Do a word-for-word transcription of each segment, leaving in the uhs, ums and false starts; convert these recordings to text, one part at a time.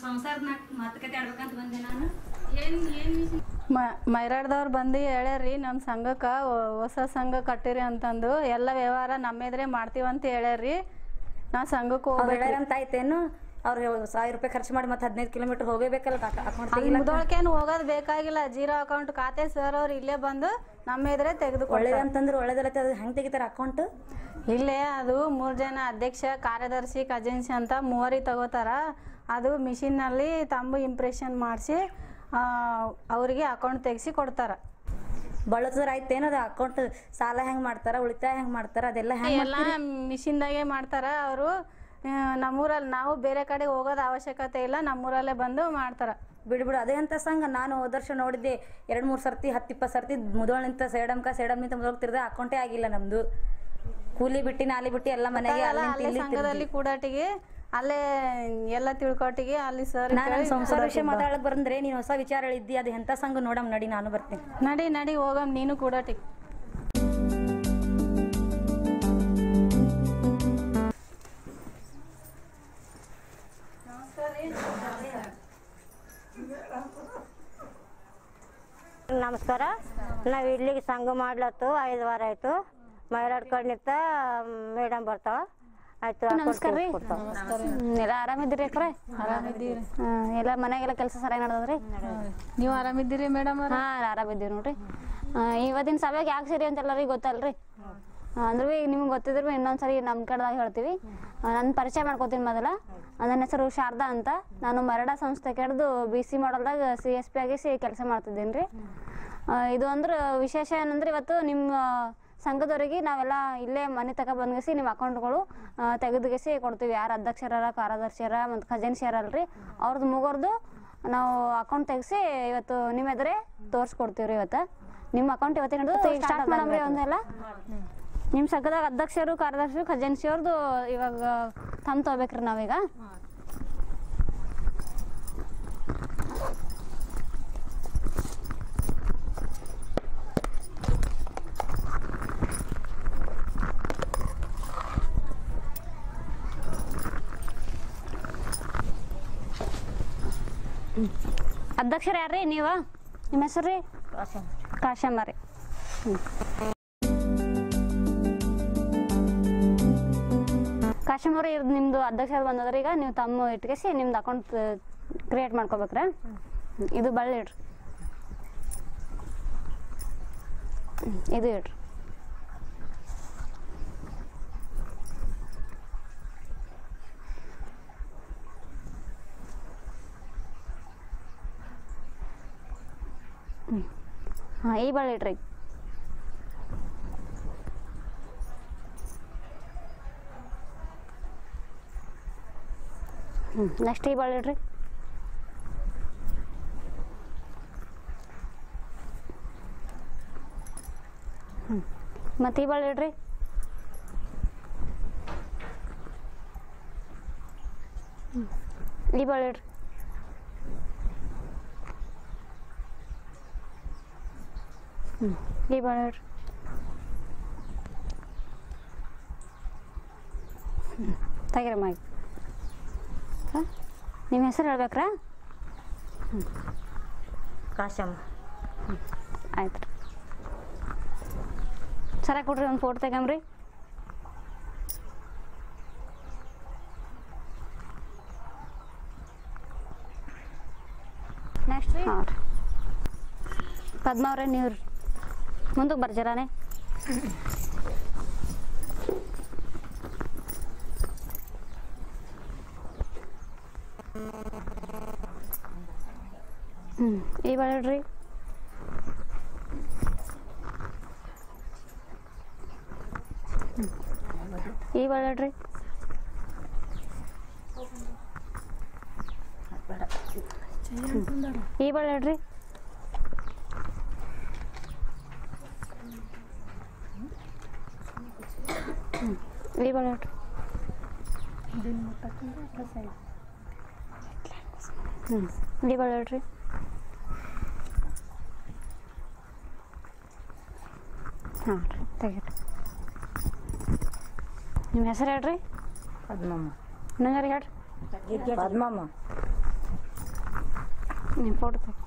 ಸಂಸಾರದ ಮಾತುಕತೆ ಆಡ್ಬೇಕಂತ ಬಂದೆ ನಾನು. ಏನ್ ಏನ್ ಮೈರಾಡ್ದವ್ರು ಬಂದು ಹೇಳ್ಯಾರ್ರಿ ನಮ್ಮ ಸಂಘಕ್ಕೆ ಹೊಸ ಸಂಘ ಕಟ್ಟಿರಿ ಅಂತಂದು ಎಲ್ಲ ವ್ಯವಹಾರ ನಮ್ಮ ಎದುರೇ ಮಾಡ್ತೀವಂತ ಹೇಳ್ಯಾರ್ರಿ. ನಾ ಸಂಘಕ್ಕೆ ಹೋಗ್ಬೇಡ ಅಂತ ಆಯ್ತೇನು? ಅವ್ರು ಸಾವಿರ ರೂಪಾಯಿ ಖರ್ಚು ಮಾಡಿ ಮತ್ತೆ ಹದಿನೈದು ಕಿಲೋಮೀಟರ್ ಹೋಗಬೇಕಲ್ಲ ಅಕೌಂಟ್. ಮುದೋಳ್ಕೇನು ಹೋಗೋದು ಬೇಕಾಗಿಲ್ಲ. ಜೀರೋ ಅಕೌಂಟ್ ಖಾತೆ ಸರ್ ಅವ್ರು ಇಲ್ಲೇ ಬಂದು ನಮ್ಮ ಎದುರೇ ತೆಗೆದು ಒಳ್ಳೇದಂತಂದ್ರೆ ಒಳ್ಳೇದಲ್ಲ. ಅದು ಹೆಂಗೆ ತೆಗಿತಾರೆ ಅಕೌಂಟ್? ಇಲ್ಲೇ ಅದು ಮೂರು ಜನ ಅಧ್ಯಕ್ಷ, ಕಾರ್ಯದರ್ಶಿ, ಖಜಾಂಚಿ ಅಂತ ಮೂವರಿಗೆ ತಗೋತಾರ. ಅದು ಮಿಷಿನ್ನಲ್ಲಿ ತಂಬು ಇಂಪ್ರೆಷನ್ ಮಾಡಿಸಿ ಅವರಿಗೆ ಅಕೌಂಟ್ ತೆಗಿಸಿ ಕೊಡ್ತಾರ. ಬಳಸಿದ್ರೆ ಆಯ್ತೇನು ಅದು ಅಕೌಂಟ್? ಸಾಲ ಹೆಂಗೆ ಮಾಡ್ತಾರ, ಉಳಿತಾಯ ಹೆಂಗೆ ಮಾಡ್ತಾರ, ಅದೆಲ್ಲ ಎಲ್ಲ ಮಿಷಿನ್ದಾಗೆ ಮಾಡ್ತಾರ ಅವರು. ನಮ್ಮೂರಲ್ಲಿ ನಾವು ಬೇರೆ ಕಡೆ ಹೋಗೋದು ಅವಶ್ಯಕತೆ ಇಲ್ಲ, ನಮ್ಮೂರಲ್ಲೇ ಬಂದು ಮಾಡ್ತಾರ. ಬಿಡ್ಬಿಡು ಅದೇ ಅಂತ ಸಂಘ. ನಾನು ಹೋದ ವರ್ಷ ನೋಡಿದ್ದೆ ಎರಡು ಮೂರು ಸರ್ತಿ ಹತ್ತು ಇಪ್ಪತ್ತು ಸರ್ತಿ ಮುದೋಳ್ನಿಂತ ಸೇಡಮ್ಕ ಸೇಡಮ್ನಿಂತ ಮುದೋಳ್ತಿರ್ದೆ ಅಕೌಂಟೇ ಆಗಿಲ್ಲ ನಮ್ದು. ಕೂಲಿ ಬಿಟ್ಟು ನಾಲಿ ಬಿಟ್ಟು ಎಲ್ಲ ಮನೆಗೆ ಸಂಘದಲ್ಲಿ ಕೂಡಾಟಿಗೆ ಅಲ್ಲೇ ಎಲ್ಲ ತಿಳ್ಕೊಟ್ಟಿಗೆ ಅಲ್ಲಿ ಸರ್ ಸಂಸಾರ ವಿಷಯ ಮಾತಾಡಕ್ ಬಂದ್ರೆ ನೀನು ಹೊಸ ವಿಚಾರ ಹೇಳಿದ್ದಿ. ಅದು ಎಂತ ಸಂಘ ನೋಡಮ್ ನಡಿ, ನಾನು ಬರ್ತೀನಿ. ನಡಿ ನಡಿ ಹೋಗಮ್, ನೀನು ಕೂಡಾಟಿಗೆ. ನಮಸ್ಕಾರ. ನಾವು ಇಡ್ಲಿಗೆ ಸಂಘ ಮಾಡ್ಲತ್ತು ಐದು ವಾರ ಆಯ್ತು. ಮೈರಾಡ್ ಕಡ್ನಿತ್ತ ಮೇಡಮ್ ಬರ್ತಾವ. ಆಯ್ತು, ನಮಸ್ಕಾರ ರೀ. ಎಲ್ಲ ಆರಾಮಿದ್ದೀರಿ ಅಕ್ರೆ? ಆರಾಮಿದ್ದೀರಿ. ಎಲ್ಲ ಮನೆಗೆಲ್ಲ ಕೆಲಸ ಸರಿಯಾಗಿ ನಡೆದ್ರಿ? ನೀವು ಆರಾಮಿದ್ದೀರಿ ಮೇಡಮ್? ಹಾ ಆರಾಮಿದ್ದೀವಿ ನೋಡ್ರಿ. ಇವತ್ತಿನ ಸಭೆಗೆ ಯಾಕೆ ಸೇರಿ ಅಂತ ಎಲ್ಲರಿಗೂ ಗೊತ್ತಲ್ರಿ? ಅಂದ್ರೆ ಈಗ ನಿಮ್ಗೆ ಗೊತ್ತಿದ್ರು ಇನ್ನೊಂದ್ಸರಿ ನಮ್ಮ ಕಡೆದಾಗ ಹೇಳ್ತೀವಿ. ನನ್ನ ಪರಿಚಯ ಮಾಡ್ಕೋತೀನಿ ಮೊದಲ. ನನ್ನ ಹೆಸರು ಶಾರದಾ ಅಂತ. ನಾನು ಮರಡ ಸಂಸ್ಥೆ ಕೆಡ್ದು ಬಿ ಸಿ ಮಾಡಲ್ದಾಗ ಸಿ ಎಸ್ ಪಿ ಆಗಿ ಸಿ ಕೆಲಸ ಮಾಡ್ತಿದ್ದೀನಿ ರೀ. ಇದು ಅಂದ್ರೆ ವಿಶೇಷ ಏನಂದ್ರೆ ಇವತ್ತು ನಿಮ್ಮ ಸಂಘದವರಿಗೆ ನಾವೆಲ್ಲ ಇಲ್ಲೇ ಮನೆ ತಕ ಬಂದ್ಗಿಸಿ ನಿಮ್ಮ ಅಕೌಂಟ್ಗಳು ತೆಗೆದುಗಿಸಿ ಕೊಡ್ತೀವಿ. ಯಾರು ಅಧ್ಯಕ್ಷರ, ಕಾರ್ಯದರ್ಶಿಯರ ಮತ್ತು ಖಜಾಂಚಿಯರಲ್ರಿ ಅವ್ರದ್ದು ಮುಗೋರ್ದು ನಾವು ಅಕೌಂಟ್ ತೆಗಿಸಿ ಇವತ್ತು ನಿಮ್ಮ ಎದುರೇ ತೋರಿಸ್ಕೊಡ್ತೀವಿ ರೀ. ಇವತ್ತು ನಿಮ್ಮ ಅಕೌಂಟ್ ಇವತ್ತಿನ ಹಿಡಿದು ಸ್ಟಾರ್ಟ್ ಮಾಡಮ್ರಿ. ಒಂದೆಲ್ಲ ನಿಮ್ಮ ಸಂಘದಾಗ ಅಧ್ಯಕ್ಷರು, ಕಾರ್ಯದರ್ಶಿ, ಖಜಾಂಚಿಯವ್ರದ್ದು ಇವಾಗ ತಮ್ಮ ತಗೋಬೇಕ್ರಿ ನಾವೀಗ. ಅಧ್ಯಕ್ಷರು ಯಾರ್ರಿ ನೀವ? ನಿಮ್ಮ ಹೆಸರು ರೀ? ಕಾಶಮ್ಮ ರೀ. ಕಾಶಮ್ಮವ್ರಿ, ಇರ್ದು ನಿಮ್ದು ಅಧ್ಯಕ್ಷರು ಬಂದದ್ರಿ. ಈಗ ನೀವು ತಮ್ಮ ಇಟ್ಕೇಸಿ ನಿಮ್ದು ಅಕೌಂಟ್ ಕ್ರಿಯೇಟ್ ಮಾಡ್ಕೋಬೇಕ್ರ. ಇದು ಬಳ್ಳಿ ಇಡ್ರಿ, ಇದು ಇಡ್ರಿ. ಹಾಂ, ಈ ಬಳ್ಳಿ ಇಡ್ರಿ. ಹ್ಞೂ, ನೆಕ್ಸ್ಟ್ ಈ ಬಳ್ಳಿ ಇಡ್ರಿ. ಹ್ಞೂ, ಮತ್ತು ಈ ಬಳ್ಳಿ ಇಡ್ರಿ. ಹ್ಞೂ, ಈ ಬಳ್ಳಿ ಇಡ್ರಿ. ಹ್ಞೂ, ಈ ಬಳ್ಳಿ ಇಡ್ರಿ. ಹ್ಞೂ, ತೆಗಿರಮ್ಮ. ಆಯ್ತು, ನಿಮ್ಮ ಹೆಸರು ಹೇಳ್ಬೇಕ್ರಾ? ಹ್ಞೂ, ಕಾಶಮ್ಮ. ಹ್ಞೂ, ಆಯ್ತು ರೀ. ಸರ ಕೊಡ್ರಿ, ಒಂದು ಫೋಟೋ ತೆಗಂಬ್ರಿ. ನೆಕ್ಸ್ಟ್ ರೀ. ಹಾಂ ರೀ. ಪದ್ಮ ಅವ್ರೆ, ನೀವು ರೀ ಮುಂದಕ್ಕೆ ಬರ್ಜರಾನೆ. ಹ್ಞೂ, ಈ ಬಳ್ಳಿ ಈ ಬಳ್ಳಿ ಈ ಬಳ್ಳಿ ಈ ಬಳ್ಳಿ ಹ್ಞೂ, ಈ ಬಳ್ಳಿ ಹಾಂ ರೀ, ತೆಗೀರಿ. ನಿಮ್ಮ ಹೆಸರು ಹೇಳ್ರಿ? ಪದ್ಮಮ್ಮ. ಇನ್ನೊಂದ್ರಿ ಹೇಳ್ರಿ. ಪದ್ಮಮ್ಮ. ಫೋಟೋ ತಗೋ.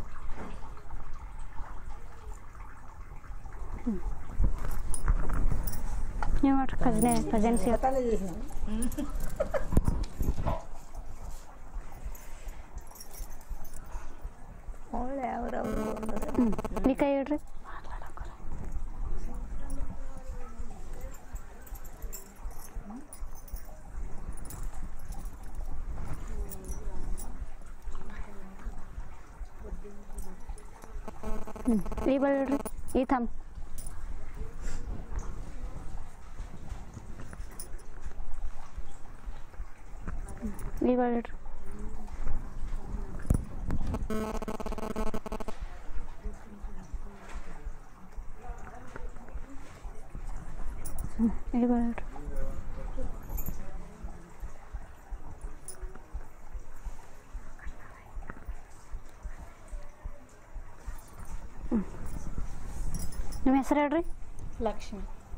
ನೀವು ಮಾಡ್ರಿ ಕಜನೆ ಕಜನ್ಸಿ ಒಳ್ಳೆ ಅವ್ರವ್ರು ಈ ಕೈ ಇಡ್ರಿ. ಹ್ಞೂ ಈ ಬಳಿ ಇಡ್ರಿ. ಈ ಥಮ್ ಈ ಬಳಿ ಇಡ್ರಿ. ಹ್ಞೂ ಈ ಬಳಿ ಇಡ್ರಿ. ನಿಮ್ಮ ಹೆಸರು ಹೇಳ್ರಿ. ಲಕ್ಷ್ಮಿ.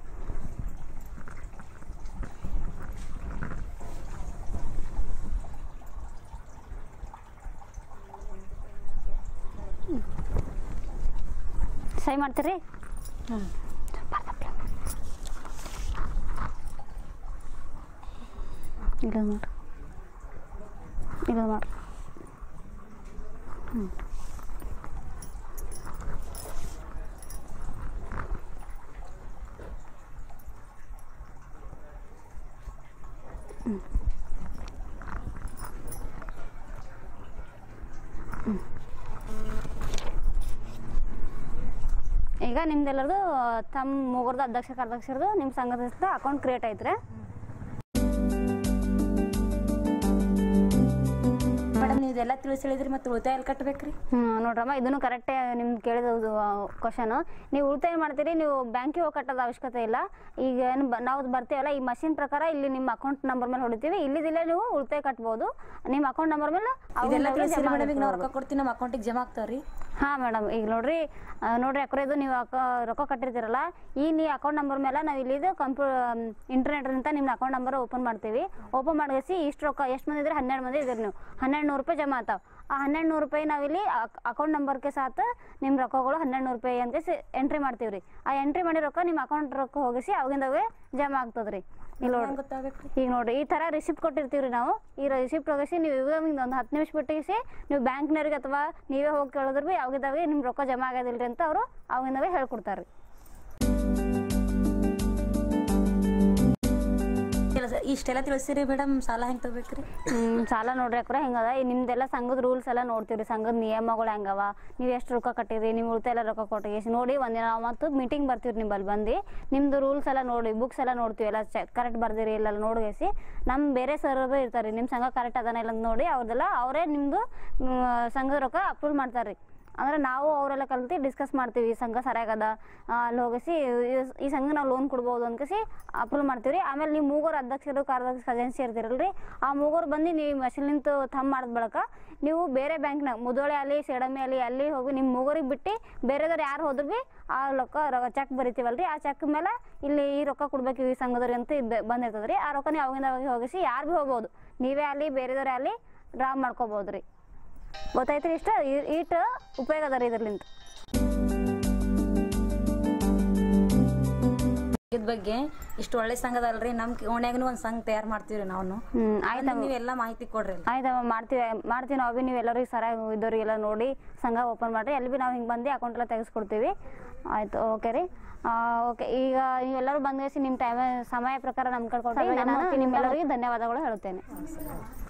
ಸಹಿ ಮಾಡ್ತೀರಿ? ಹ್ಞೂ ಇಲ್ಲ ಮಾಡ್ರಿ ಇಲ್ಲ ಮಾಡ್ರಿ. ಹ್ಞೂ ಈಗ ನಿಮ್ದೆಲ್ಲರದು ತಮ್ಮ ಮೂಗರ್ದು ಅಧ್ಯಕ್ಷ ಕಾರ್ಯದರ್ಶರದು ನಿಮ್ಮ ಸಂಘದ ಹೆಸರು ಅಕೌಂಟ್ ಕ್ರಿಯೇಟ್ ಐತ್ರಿ. ಮೇಡಮ್ ನೀವು ಇದೆಲ್ಲ ತಿಳಿಸಿ ಹೇಳಿದ್ರಿ, ಮತ್ತೆ ಉಳಿತಾಯ ಎಲ್ಲಿ ಕಟ್ಟಬೇಕ್ರಿ? ಹ್ಞೂ ನೋಡ್ರಮ್ಮ, ಇದನ್ನು ಕರೆಕ್ಟೇ ನಿಮ್ದು ಕೇಳಿದ ಕ್ವಶನು. ನೀವು ಉಳಿತಾಯ ಮಾಡ್ತೀರಿ, ನೀವು ಬ್ಯಾಂಕಿಗೆ ಹೋಗಿ ಕಟ್ಟೋದು ಅವಶ್ಯಕತೆ ಇಲ್ಲ. ಈಗ ಏನು ಬ ನಾವು ಬರ್ತೀವಲ್ಲ ಈ ಮಷಿನ್ ಪ್ರಕಾರ ಇಲ್ಲಿ ನಿಮ್ಮ ಅಕೌಂಟ್ ನಂಬರ್ ಮೇಲೆ ಹೊಡಿತೀವಿ. ಇಲ್ಲಿದಿಲ್ಲ ನೀವು ಉಳಿತಾಯ ಕಟ್ಬೋದು ನಿಮ್ಮ ಅಕೌಂಟ್ ನಂಬರ್ ಮೇಲೆ. ಇದೆಲ್ಲ ತಿಳಿಸಿರಿ ಮೇಡಮ್. ಈಗ ನಾವು ರೊಕ್ಕ ಕೊಡ್ತೀವಿ ನಮ್ಮ ಅಕೌಂಟಿಗೆ ಜಮಾ ಆಗ್ತಾವ್ರಿ? ಹಾಂ ಮೇಡಮ್, ಈಗ ನೋಡ್ರಿ ನೋಡ್ರಿ ಅಕ್ರೇದು ನೀವು ಅಕ ರೊಕ್ಕ ಕಟ್ಟಿರ್ತೀರಲ್ಲ, ಈ ನೀ ಅಕೌಂಟ್ ನಂಬರ್ ಮೇಲೆ ನಾವು ಇಲ್ಲಿದು ಕಂಪ್ಯೂ ಇಂಟರ್ನೆಟ್ನಿಂದ ನಿಮ್ಮ ಅಕೌಂಟ್ ನಂಬರ್ ಓಪನ್ ಮಾಡ್ತೀವಿ. ಓಪನ್ ಮಾಡಿಸಿ ಇಷ್ಟು ರೊಕ್ಕ ಎಷ್ಟು ಮಂದಿ ಇದ್ರೆ ಹನ್ನೆರಡು ಮಂದಿ ಇದ್ರಿ ನೀವು, ಹನ್ನೆರಡು ನೂರು ರೂಪಾಯಿ ಜಮಾ ಆಗ್ತಾವೆ. ಆ ಹನ್ನೆರಡು ನೂರು ರೂಪಾಯಿ ನಾವಿಲ್ಲಿ ಅಕೌಂಟ್ ನಂಬರ್ಗೆ ಸಾಥ ನಿಮ್ಮ ರೊಕ್ಕಗಳು ಹನ್ನೆರಡು ನೂರು ರೂಪಾಯಿ ಅಂತ ಎಂಟ್ರಿ ಮಾಡ್ತೀವಿ ರೀ. ಆ ಎಂಟ್ರಿ ಮಾಡಿ ರೊಕ್ಕ ನಿಮ್ಮ ಅಕೌಂಟ್ ರೊಕ್ಕ ಹೋಗಿಸಿ ಅವಾಗಿಂದವೇ ಜಮಾ ಆಗ್ತದ್ರಿ. ಇಲ್ಲಿ ನೋಡ್ರಿ, ಈಗ ನೋಡ್ರಿ ಈ ಥರ ರಿಸಿಪ್ಟ್ ಕೊಟ್ಟಿರ್ತೀವಿ ನಾವು. ಈ ರಿಸಿಪ್ಟ್ ಹೋಗಿಸಿ ನೀವು ಇವಾಗ ಒಂದು ಹತ್ತು ನಿಮಿಷ ಬಿಟ್ಟಿಸಿ ನೀವು ಬ್ಯಾಂಕ್ನವ್ರಿಗೆ ಅಥವಾ ನೀವೇ ಹೋಗಿ ಕೇಳಿದ್ರು ಭೀ ಅವಾಗಿದ್ದಾವೆ ನಿಮ್ಮ ರೊಕ್ಕ ಜಮಾ ಆಗೋದಿಲ್ರಿ ಅಂತ ಅವರು ಅವಾಗಿಂದವೇ ಹೇಳ್ಕೊಡ್ತಾರೆ ರೀ. ಇಷ್ಟೆಲ್ಲ ತಿಳಿಸಿರಿ ಮೇಡಮ್. ಸಾಲ ಹೆಂಗೆ ತಗೋಬೇಕ್ರಿ? ಹ್ಞೂ ಸಾಲ ನೋಡ್ರಿ ಅಕ್ರ ಹೆಂಗದ ನಿಮ್ದೆಲ್ಲ ಸಂಘದ ರೂಲ್ಸ್ ಎಲ್ಲ ನೋಡ್ತೀವಿ, ಸಂಘದ ನಿಯಮಗಳು ಹೆಂಗವ, ನೀವು ಎಷ್ಟು ರೊಕ್ಕ ಕಟ್ಟಿರಿ, ನಿಮ್ಮ ಉಳಿತಾಯ ಎಲ್ಲ ರೊಕ್ಕ ಕೊಟ್ಟಿಗೆ ನೋಡಿ ಒಂದಿನ ಮತ್ತು ಮೀಟಿಂಗ್ ಬರ್ತೀವಿ ನಿಮ್ಮಲ್ಲಿ ಬಂದು ನಿಮ್ಮದು ರೂಲ್ಸ್ ಎಲ್ಲ ನೋಡಿ ಬುಕ್ಸ್ ಎಲ್ಲ ನೋಡ್ತೀವಿ, ಎಲ್ಲ ಚೆ ಕರೆಕ್ಟ್ ಬರ್ದಿರಿ ಇಲ್ಲ ನೋಡಿಸಿ ನಮ್ಮ ಬೇರೆ ಸರ್ ಇರ್ತಾರೆ ನಿಮ್ಮ ಸಂಘ ಕರೆಕ್ಟ್ ಅದಾನ ಇಲ್ಲ ನೋಡಿ ಅವ್ರದ್ದೆಲ್ಲ ಅವರೇ ನಿಮ್ಮದು ಸಂಘದ ರೊಕ್ಕ ಅಪ್ರೂವ್ ಮಾಡ್ತಾರೆ ರೀ. ಅಂದ್ರೆ ನಾವು ಅವರೆಲ್ಲ ಕಲ್ತು ಡಿಸ್ಕಸ್ ಮಾಡ್ತೀವಿ ಈ ಸಂಘ ಸರಿಯಾಗದ ಅಲ್ಲಿ ಹೋಗಿಸಿ ಈ ಸಂಘ ನಾವು ಲೋನ್ ಕೊಡ್ಬೋದು ಅನ್ಕಸಿ ಅಪ್ರೂವ್ ಮಾಡ್ತೀವಿ ರೀ. ಆಮೇಲೆ ನೀವು ಮೂವರು ಅಧ್ಯಕ್ಷರು ಕಾರ್ಯದರ್ಶಿ ಖಜಾನ್ಸಿ ಇರ್ತೀರಲ್ರಿ, ಆ ಮೂವರು ಬಂದು ನೀವು ಮಷಿನ್ ನಿಂತು ಥಮ್ ಮಾಡಿದ ಬಳಕ ನೀವು ಬೇರೆ ಬ್ಯಾಂಕ್ನಾಗ ಮುದೋಳೆ ಅಲ್ಲಿ ಸೇಡಮಿ ಅಲ್ಲಿ ಅಲ್ಲಿ ಹೋಗಿ ನಿಮ್ಮ ಮೂವರಿಗೆ ಬಿಟ್ಟು ಬೇರೆದವ್ರು ಯಾರು ಹೋದ್ರು ಭೀ ಆ ರೊಕ್ಕ ಚೆಕ್ ಬರಿತೀವಲ್ರಿ, ಆ ಚೆಕ್ ಮೇಲೆ ಇಲ್ಲಿ ಈ ರೊಕ್ಕ ಕೊಡ್ಬೇಕು ಈ ಸಂಘದವ್ರಿಗೆ ಅಂತ ಇದ್ದು ಬಂದಿರ್ತದೆ ರೀ. ಆ ರೊಕ್ಕ ನೀವು ಅವಾಗಿಂದ ಅವಾಗ ಹೋಗಿಸಿ ಯಾರು ಭೀ ಹೋಗ್ಬೋದು, ನೀವೇ ಅಲ್ಲಿ ಬೇರೆದವ್ರೆ ಅಲ್ಲಿ ಡ್ರಾ ಮಾಡ್ಕೋಬೋದು ರೀ. ಗೊತ್ತಾಯ್ತು ರೀ? ಇಷ್ಟ ಈಟ ಉಪಯೋಗ ಅದ ರೀ ಇದ್ರಲಿಂದ. ಇದ್ರ ಬಗ್ಗೆ ಇಷ್ಟು ಒಳ್ಳೆ ಸಂಘದ ಅಲ್ರಿ, ನಮ್ಮ ಓಣ್ಯಾಗನು ಒಂದು ಸಂಘ ತಯಾರು ಮಾಡ್ತೀವಿ ರೀ ನಾವು. ಹ್ಮ್ ಆಯ್ತಮ್ಮ, ನೀವೆಲ್ಲ ಮಾಹಿತಿ ಕೊಡ್ರಿ. ಆಯ್ತಮ್ಮ ಮಾಡ್ತೀವಿ ಮಾಡ್ತೀವಿ ನಾವು ಭೀ. ನೀವು ಎಲ್ಲರೂ ಸರಿಯಾಗಿ ಇದ್ದವ್ರಿಗೆಲ್ಲ ನೋಡಿ ಸಂಘ ಓಪನ್ ಮಾಡಿರಿ, ಅಲ್ಲಿ ಭೀ ನಾವು ಹಿಂಗೆ ಬಂದು ಅಕೌಂಟ್ ಎಲ್ಲ ತೆಗೆಸ್ಕೊಡ್ತೀವಿ. ಆಯ್ತು, ಓಕೆ ರೀ. ಓಕೆ, ಈಗ ನೀವೆಲ್ಲರೂ ಬಂದಿಸಿ ನಿಮ್ಮ ಟೈಮ್ ಸಮಯ ಪ್ರಕಾರ ನಮ್ಮ ಕಡೆ ಕೊಟ್ಟು ನಿಮ್ಮೆಲ್ಲರಿಗೂ ಧನ್ಯವಾದಗಳು ಹೇಳುತ್ತೇನೆ.